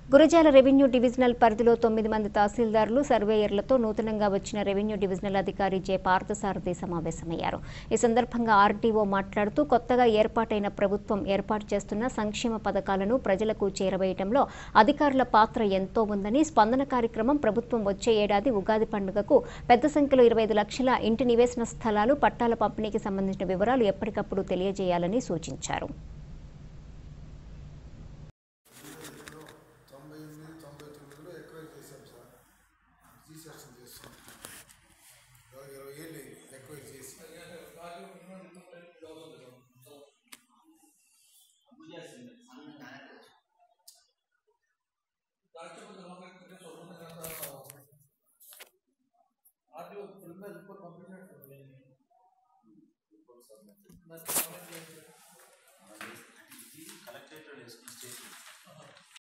Gurazala revenue divisional పరిధిలో 9 మంది తహసీల్దారులు సర్వేయర్లతో నూతనంగా వచ్చిన రెవెన్యూ డివిజనల్ అధికారి జె పార్థసారథి సమావేశమయ్యారు. ఈ సందర్భంగా ఆర్టీఓ మాట్లాడుతూ కొత్తగా ఏర్పాటైన ప్రభుత్వం ఏర్పాటు చేస్తున్న సంక్షేమ పథకాలను ప్రజలకు చేరవేయడంలో అధికారుల పాత్ర ఎంతో ఉందని, స్పందన కార్యక్రమం ప్రభుత్వం వచ్చే ఏడాది ఉగాది పండుగకు పెద్ద సంఖ్యలో 25 లక్షల ఇంటి నివేశన స్థలాలు, పట్టాల పంపిణీకి సంబంధించిన వివరాలు ఎప్పటికప్పుడు తెలియజేయాలని సూచించారు. కలెక్టరేట్